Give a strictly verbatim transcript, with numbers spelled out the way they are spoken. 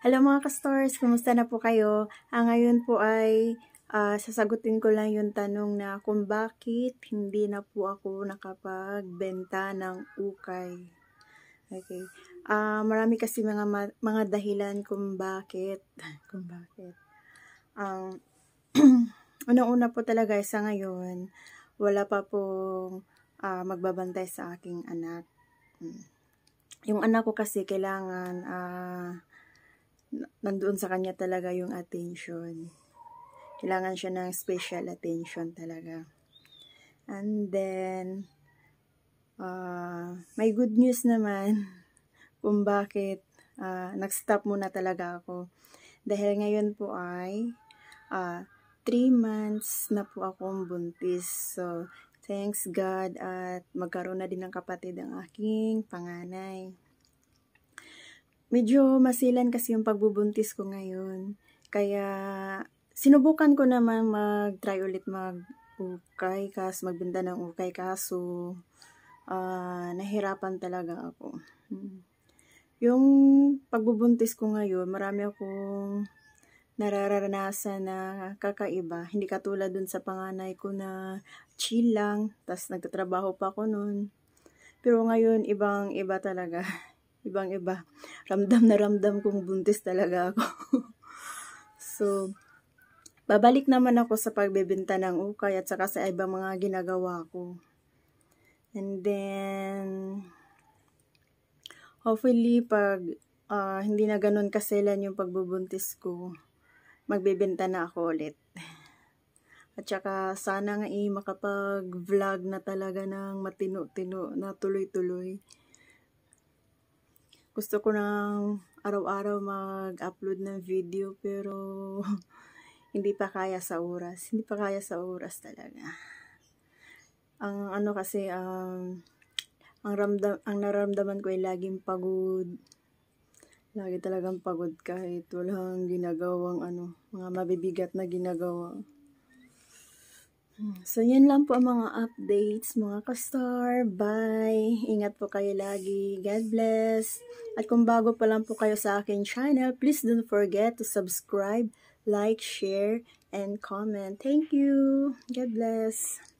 Hello mga ka-stars, kumusta na po kayo? Ah, ngayon po ay ah, sasagutin ko lang yung tanong na kung bakit hindi na po ako nakapagbenta ng ukay. Okay. Ah, marami kasi mga ma- mga dahilan kung bakit kung bakit. Ang unang-una po talaga sa ngayon, wala pa pong ah, magbabantay sa aking anak. Hmm. Yung anak ko kasi kailangan ah nandoon sa kanya talaga yung attention. Kailangan siya ng special attention talaga. And then, uh, may good news naman kung bakit uh, nag-stop muna talaga ako. Dahil ngayon po ay uh, three months na po akong buntis. So, thanks God at magkaroon na din ng kapatid ang aking panganay. Medyo masilan kasi yung pagbubuntis ko ngayon. Kaya, sinubukan ko naman mag-try ulit mag-ukay, kas magbenta ng ukay, kaso uh, nahirapan talaga ako. Hmm. Yung pagbubuntis ko ngayon, marami akong nararanasan na kakaiba. Hindi katulad dun sa panganay ko na chill lang, tas nagtatrabaho pa ako nun. Pero ngayon, ibang-iba talaga. Ibang-iba. Ramdam na ramdam kong buntis talaga ako. So, babalik naman ako sa pagbebenta ng ukay at saka sa ibang mga ginagawa ko. And then, hopefully, pag uh, hindi na ganun kaselan yung pagbubuntis ko, magbebenta na ako ulit. At saka, sana nga eh, makapag-vlog na talaga ng matino-tino na tuloy-tuloy. Gusto ko nang araw-araw mag-upload ng video pero hindi pa kaya sa oras. Hindi pa kaya sa oras talaga. Ang ano kasi, um, ang, ramdam, ang naramdaman ko ay laging pagod. Lagi talagang pagod kahit walang ginagawang ano, mga mabibigat na ginagawa. So, yan lang po ang mga updates, mga ka-star. Bye! Ingat po kayo lagi. God bless! At kung bago pa lang po kayo sa akin channel, please don't forget to subscribe, like, share, and comment. Thank you! God bless!